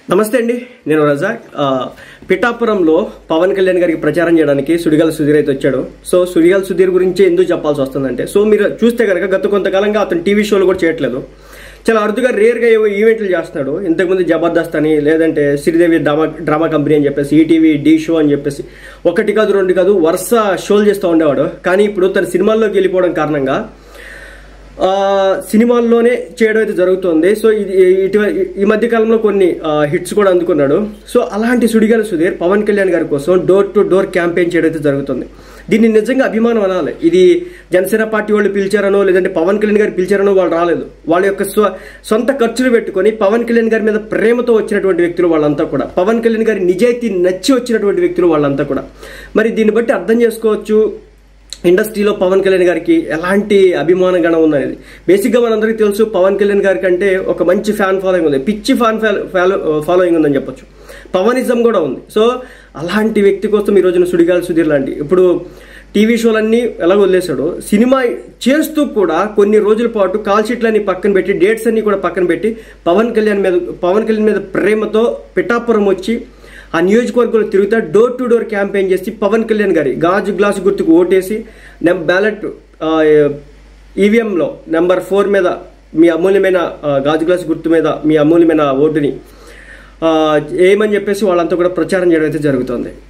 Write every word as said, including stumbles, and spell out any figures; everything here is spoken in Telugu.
నమస్తే అండి, నేను రజాక్. పిఠాపురంలో పవన్ కళ్యాణ్ గారికి ప్రచారం చేయడానికి సుడిగాలి సుధీర్ అయితే వచ్చాడు. సో సుడిగాలి సుధీర్ గురించి ఎందుకు చెప్పాల్సి వస్తుందంటే, సో మీరు చూస్తే కనుక గత కొంతకాలంగా అతను టీవీ షోలు కూడా చేయట్లేదు. చాలా అరుదుగా రేర్గా ఏవో ఈవెంట్లు చేస్తున్నాడు. ఇంతకుముందు జబర్దస్త్ అని, లేదంటే శ్రీదేవి డ్రామా డ్రామా కంపెనీ అని చెప్పేసి, ఈటీవీ డి షో అని చెప్పేసి ఒకటి కాదు రెండు కాదు వరుస షోలు చేస్తూ ఉండేవాడు. కానీ ఇప్పుడు తన సినిమాల్లోకి వెళ్ళిపోవడం కారణంగా సినిమాల్లోనే చేయడం అయితే జరుగుతుంది. సో ఇది ఇటీవ ఈ మధ్య కాలంలో కొన్ని హిట్స్ కూడా అందుకున్నాడు. సో అలాంటి సుడిగాలి సుధీర్ పవన్ కళ్యాణ్ గారి కోసం డోర్ టు డోర్ క్యాంపెయిన్ చేయడం అయితే జరుగుతుంది. దీన్ని నిజంగా అభిమానం అనాలి. ఇది జనసేన పార్టీ వాళ్ళు పిలిచారనో, లేదంటే పవన్ కళ్యాణ్ గారు పిలిచారనో వాళ్ళు రాలేదు. వాళ్ళ యొక్క సొంత ఖర్చులు పెట్టుకొని పవన్ కళ్యాణ్ గారి మీద ప్రేమతో వచ్చినటువంటి వ్యక్తులు వాళ్ళంతా కూడా, పవన్ కళ్యాణ్ గారి నిజాయితీ నచ్చి వచ్చినటువంటి వ్యక్తులు వాళ్ళంతా కూడా. మరి దీన్ని బట్టి అర్థం చేసుకోవచ్చు ఇండస్ట్రీలో పవన్ కళ్యాణ్ గారికి ఎలాంటి అభిమాన గణం ఉందనేది. బేసిక్గా మనందరికీ తెలుసు, పవన్ కళ్యాణ్ గారి కంటే ఒక మంచి ఫ్యాన్ ఫాలోయింగ్ ఉంది, పిచ్చి ఫ్యాన్ ఫాలోయింగ్ ఉందని చెప్పొచ్చు. పవనిజం కూడా ఉంది. సో అలాంటి వ్యక్తి కోసం ఈ రోజున సుడిగాలి సుధీర్ లాంటి, ఇప్పుడు టీవీ షోలన్నీ ఎలా వదిలేశాడు, సినిమా చేస్తూ కూడా కొన్ని రోజుల పాటు కాల్ షీట్లన్నీ పక్కన పెట్టి, డేట్స్ అన్ని కూడా పక్కన పెట్టి పవన్ కళ్యాణ్ మీద పవన్ కళ్యాణ్ మీద ప్రేమతో పిఠాపురం వచ్చి ఆ నియోజకవర్గంలో తిరుగుతా డోర్ టు డోర్ క్యాంపెయిన్ చేసి పవన్ కళ్యాణ్ గారి గాజు గ్లాసు గుర్తుకు ఓటేసి బ్యాలెట్ ఈవీఎంలో నెంబర్ ఫోర్ మీద మీ అమూల్యమైన గాజు గ్లాసు గుర్తు మీద మీ అమూల్యమైన ఓటుని ఏమని చెప్పేసి వాళ్ళంతా కూడా ప్రచారం చేయడం అయితే జరుగుతుంది.